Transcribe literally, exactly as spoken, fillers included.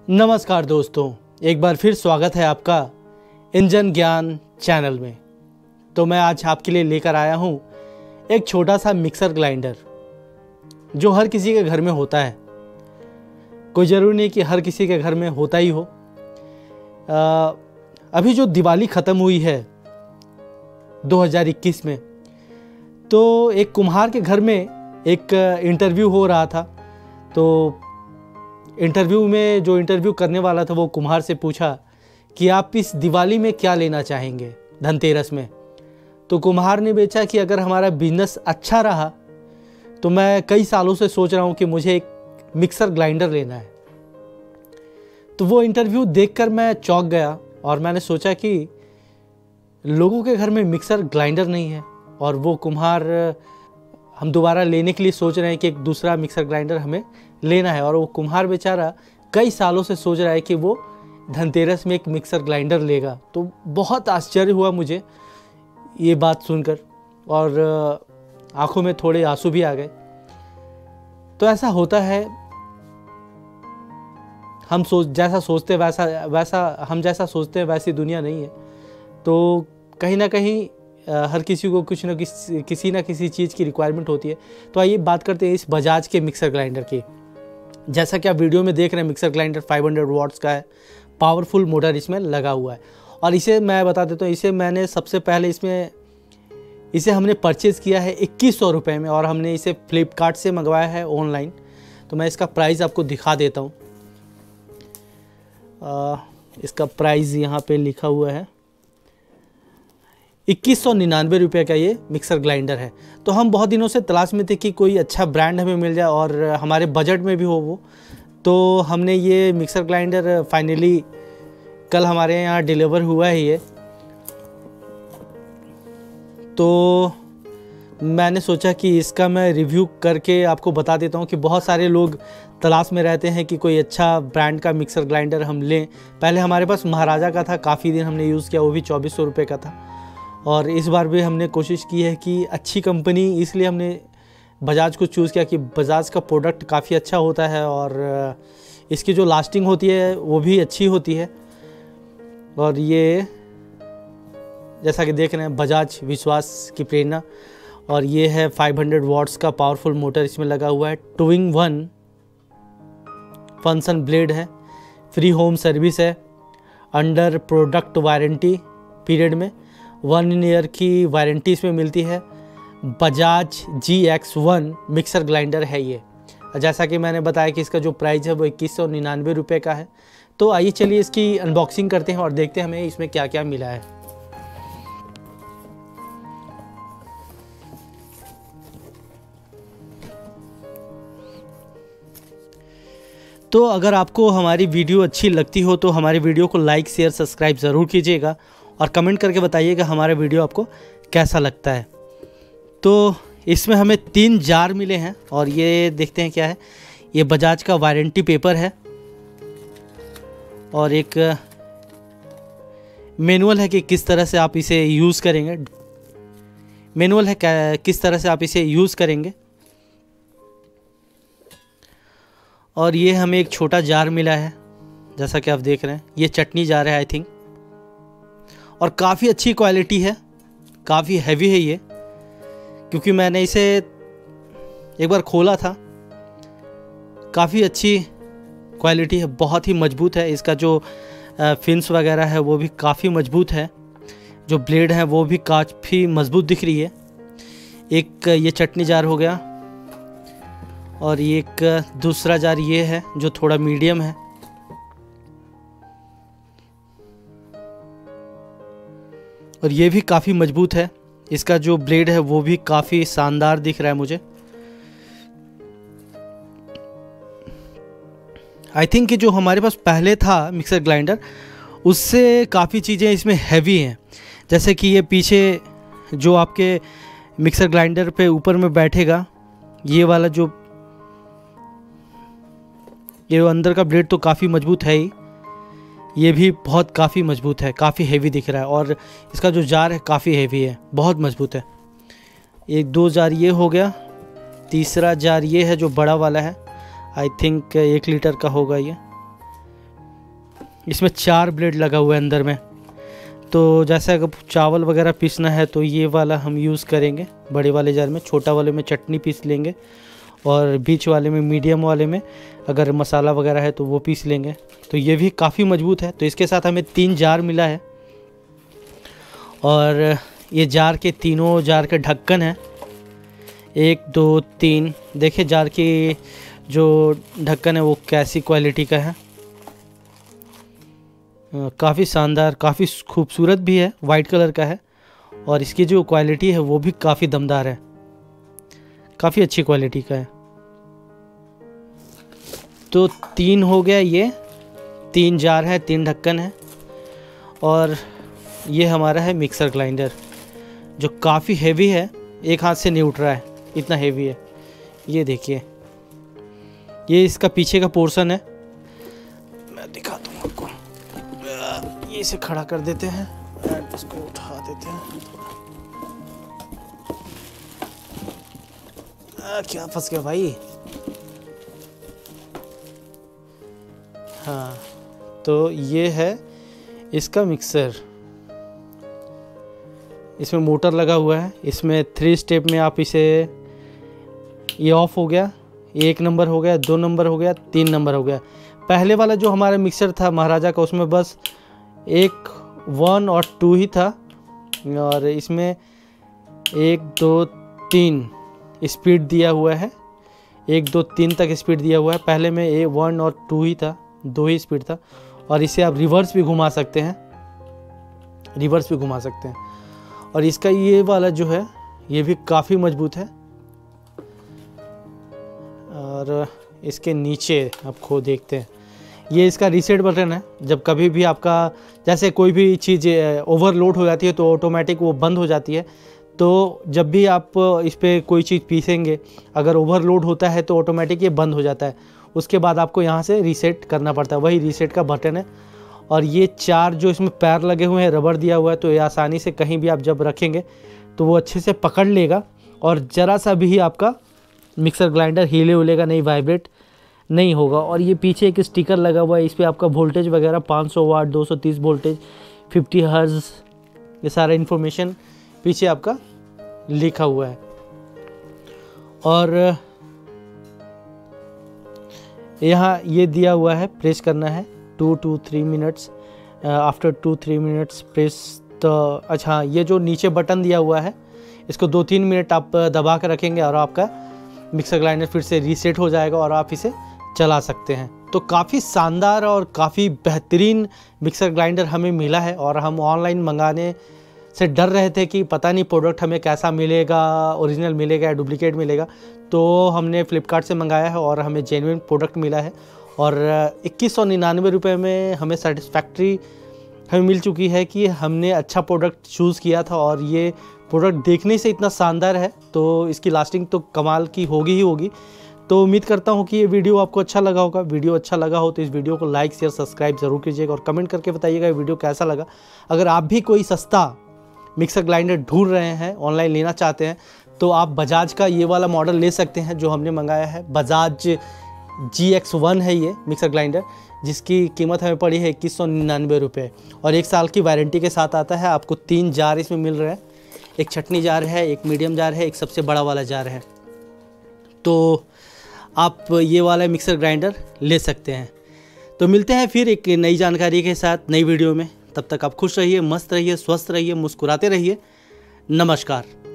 नमस्कार दोस्तों, एक बार फिर स्वागत है आपका इंजन ज्ञान चैनल में। तो मैं आज आपके लिए लेकर आया हूँ एक छोटा सा मिक्सर ग्राइंडर जो हर किसी के घर में होता है। कोई ज़रूरी नहीं कि हर किसी के घर में होता ही हो। आ, अभी जो दिवाली ख़त्म हुई है दो हज़ार इक्कीस में, तो एक कुम्हार के घर में एक इंटरव्यू हो रहा था। तो इंटरव्यू में जो इंटरव्यू करने वाला था वो कुम्हार से पूछा कि आप इस दिवाली में क्या लेना चाहेंगे धनतेरस में। तो कुम्हार ने बेचा कि अगर हमारा बिजनेस अच्छा रहा तो मैं कई सालों से सोच रहा हूँ कि मुझे एक मिक्सर ग्राइंडर लेना है। तो वो इंटरव्यू देखकर मैं चौंक गया और मैंने सोचा कि लोगों के घर में मिक्सर ग्राइंडर नहीं है और वो कुम्हार हम दोबारा लेने के लिए सोच रहे हैं कि एक दूसरा मिक्सर ग्राइंडर हमें लेना है। और वो कुम्हार बेचारा कई सालों से सोच रहा है कि वो धनतेरस में एक मिक्सर ग्राइंडर लेगा। तो बहुत आश्चर्य हुआ मुझे ये बात सुनकर और आंखों में थोड़े आंसू भी आ गए। तो ऐसा होता है, हम सोच जैसा सोचते वैसा वैसा हम जैसा सोचते हैं वैसी दुनिया नहीं है। तो कहीं ना कहीं हर किसी को कुछ ना किसी किसी ना किसी चीज़ की रिक्वायरमेंट होती है। तो आइए बात करते हैं इस बजाज के मिक्सर ग्राइंडर की। जैसा कि आप वीडियो में देख रहे हैं, मिक्सर ग्राइंडर पाँच सौ वाट्स का है, पावरफुल मोटर इसमें लगा हुआ है। और इसे मैं बता देता हूँ, इसे मैंने सबसे पहले इसमें इसे हमने परचेज़ किया है इक्कीस सौ रुपये में और हमने इसे फ्लिपकार्ट से मंगवाया है ऑनलाइन। तो मैं इसका प्राइस आपको दिखा देता हूँ। इसका प्राइस यहाँ पे लिखा हुआ है इक्कीस सौ निन्यानवे रुपये का ये मिक्सर ग्राइंडर है। तो हम बहुत दिनों से तलाश में थे कि कोई अच्छा ब्रांड हमें मिल जाए और हमारे बजट में भी हो वो। तो हमने ये मिक्सर ग्राइंडर फाइनली कल हमारे यहाँ डिलीवर हुआ है ये। तो मैंने सोचा कि इसका मैं रिव्यू करके आपको बता देता हूँ कि बहुत सारे लोग तलाश में रहते हैं कि कोई अच्छा ब्रांड का मिक्सर ग्राइंडर हम लें। पहले हमारे पास महाराजा का था, काफ़ी दिन हमने यूज़ किया, वो भी चौबीस सौ रुपये का था। और इस बार भी हमने कोशिश की है कि अच्छी कंपनी, इसलिए हमने बजाज को चूज़ किया कि बजाज का प्रोडक्ट काफ़ी अच्छा होता है और इसकी जो लास्टिंग होती है वो भी अच्छी होती है। और ये जैसा कि देख रहे हैं, बजाज विश्वास की प्रेरणा। और ये है पाँच सौ वाट्स का पावरफुल मोटर इसमें लगा हुआ है। Two in one function blade है, फ्री होम सर्विस है, अंडर प्रोडक्ट वारंटी पीरियड में वन ईयर की वारंटी इसमें मिलती है। Bajaj G X one mixer grinder है ये। जैसा कि मैंने बताया कि इसका जो प्राइस है वो इक्कीस सौ निन्यानवे रुपये का है। तो आइए चलिए इसकी अनबॉक्सिंग करते हैं और देखते हैं हमें इसमें क्या क्या मिला है। तो अगर आपको हमारी वीडियो अच्छी लगती हो तो हमारी वीडियो को लाइक शेयर सब्सक्राइब ज़रूर कीजिएगा और कमेंट करके बताइएगा हमारा वीडियो आपको कैसा लगता है। तो इसमें हमें तीन जार मिले हैं और ये देखते हैं क्या है। ये बजाज का वारंटी पेपर है और एक मैनुअल है कि किस तरह से आप इसे यूज़ करेंगे। मैनुअल है क्या किस तरह से आप इसे यूज़ करेंगे। और ये हमें एक छोटा जार मिला है, जैसा कि आप देख रहे हैं। ये चटनी जार है आई थिंक, और काफ़ी अच्छी क्वालिटी है, काफ़ी हैवी है ये, क्योंकि मैंने इसे एक बार खोला था। काफ़ी अच्छी क्वालिटी है, बहुत ही मजबूत है। इसका जो फिन्स वगैरह है वो भी काफ़ी मजबूत है, जो ब्लेड है वो भी काफ़ी मजबूत दिख रही है। एक ये चटनी जार हो गया और एक दूसरा जार ये है जो थोड़ा मीडियम है। और ये भी काफ़ी मजबूत है। इसका जो ब्लेड है वो भी काफ़ी शानदार दिख रहा है मुझे। आई थिंक कि जो हमारे पास पहले था मिक्सर ग्राइंडर, उससे काफ़ी चीज़ें इसमें हैवी हैं। जैसे कि ये पीछे जो आपके मिक्सर ग्राइंडर पे ऊपर में बैठेगा, ये वाला जो ये अंदर का ब्लेड तो काफ़ी मजबूत है ही, ये भी बहुत काफ़ी मजबूत है, काफ़ी हेवी दिख रहा है। और इसका जो जार है काफ़ी हेवी है, बहुत मजबूत है। एक दो जार ये हो गया, तीसरा जार ये है जो बड़ा वाला है, आई थिंक एक लीटर का होगा ये। इसमें चार ब्लेड लगा हुआ है अंदर में। तो जैसे अगर चावल वगैरह पीसना है तो ये वाला हम यूज़ करेंगे बड़े वाले जार में, छोटा वाले में चटनी पीस लेंगे और बीच वाले में, मीडियम वाले में अगर मसाला वगैरह है तो वो पीस लेंगे। तो ये भी काफ़ी मजबूत है। तो इसके साथ हमें तीन जार मिला है और ये जार के तीनों जार के ढक्कन है, एक दो तीन। देखिए जार की जो ढक्कन है वो कैसी क्वालिटी का है, काफ़ी शानदार, काफ़ी खूबसूरत भी है, वाइट कलर का है और इसकी जो क्वालिटी है वो भी काफ़ी दमदार है, काफ़ी अच्छी क्वालिटी का है। तो तीन हो गया, ये तीन जार है, तीन ढक्कन है और ये हमारा है मिक्सर ग्राइंडर जो काफ़ी हैवी है, एक हाथ से नहीं उठ रहा है, इतना हैवी है। ये देखिए, ये इसका पीछे का पोर्शन है, मैं दिखाता हूँ आपको। ये इसे खड़ा कर देते हैं, इसको उठा देते हैं थोड़ा। आ, क्या फंस गया भाई। हाँ, तो ये है इसका मिक्सर। इसमें मोटर लगा हुआ है, इसमें थ्री स्टेप में आप इसे, ये ऑफ हो गया, एक नंबर हो गया, दो नंबर हो गया, तीन नंबर हो गया। पहले वाला जो हमारा मिक्सर था महाराजा का, उसमें बस एक वन और टू ही था और इसमें एक दो तीन स्पीड दिया हुआ है, एक दो तीन तक स्पीड दिया हुआ है। पहले में ए वन और टू ही था, दो ही स्पीड था और इसे आप रिवर्स भी घुमा सकते हैं, रिवर्स भी घुमा सकते हैं। और इसका ये वाला जो है ये भी काफ़ी मजबूत है और इसके नीचे आप खो देखते हैं, ये इसका रीसेट बटन है। जब कभी भी आपका जैसे कोई भी चीज़ ओवरलोड हो जाती है तो ऑटोमेटिक वो बंद हो जाती है। तो जब भी आप इस पर कोई चीज़ पीसेंगे, अगर ओवरलोड होता है तो ऑटोमेटिक ये बंद हो जाता है, उसके बाद आपको यहाँ से रीसेट करना पड़ता है, वही रीसेट का बटन है। और ये चार जो इसमें पैर लगे हुए हैं, रबर दिया हुआ है, तो ये आसानी से कहीं भी आप जब रखेंगे तो वो अच्छे से पकड़ लेगा और ज़रा सा भी आपका मिक्सर ग्राइंडर हिले उलेगा नहीं, वाइब्रेट नहीं होगा। और ये पीछे एक स्टिकर लगा हुआ है, इस पर आपका वोल्टेज वगैरह पाँच सौ वाट, दो सौ तीस वोल्टेज, पचास हर्ट्ज, ये सारा इन्फॉर्मेशन पीछे आपका लिखा हुआ है। और यहाँ ये दिया हुआ है, प्रेस करना है two two three minutes, after two three minutes press. तो अच्छा, ये जो नीचे बटन दिया हुआ है इसको दो तीन मिनट आप दबा कर रखेंगे और आपका मिक्सर ग्राइंडर फिर से रीसेट हो जाएगा और आप इसे चला सकते हैं। तो काफ़ी शानदार और काफ़ी बेहतरीन मिक्सर ग्राइंडर हमें मिला है और हम ऑनलाइन मंगाने से डर रहे थे कि पता नहीं प्रोडक्ट हमें कैसा मिलेगा, ओरिजिनल मिलेगा या डुप्लीकेट मिलेगा। तो हमने फ़्लिपकार्ट से मंगाया है और हमें जेन्युइन प्रोडक्ट मिला है और इक्कीस सौ निन्यानवे रुपये में हमें सेटिस्फैक्ट्री हमें मिल चुकी है कि हमने अच्छा प्रोडक्ट चूज़ किया था। और ये प्रोडक्ट देखने से इतना शानदार है तो इसकी लास्टिंग तो कमाल की होगी ही होगी। तो उम्मीद करता हूँ कि ये वीडियो आपको अच्छा लगा होगा। वीडियो अच्छा लगा हो तो इस वीडियो को लाइक शेयर सब्सक्राइब ज़रूर कीजिएगा और कमेंट करके बताइएगा ये वीडियो कैसा लगा। अगर आप भी कोई सस्ता मिक्सर ग्राइंडर ढूंढ रहे हैं, ऑनलाइन लेना चाहते हैं, तो आप बजाज का ये वाला मॉडल ले सकते हैं जो हमने मंगाया है। बजाज जी एक्स वन है ये मिक्सर ग्राइंडर, जिसकी कीमत हमें पड़ी है इक्कीस सौ निन्यानवे रुपये और एक साल की वारंटी के साथ आता है। आपको तीन जार इसमें मिल रहे हैं, एक चटनी जार है, एक मीडियम जार है, एक सबसे बड़ा वाला जार है। तो आप ये वाला मिक्सर ग्राइंडर ले सकते हैं। तो मिलते हैं फिर एक नई जानकारी के साथ नई वीडियो में। तब तक आप खुश रहिए, मस्त रहिए, स्वस्थ रहिए, मुस्कुराते रहिए। नमस्कार।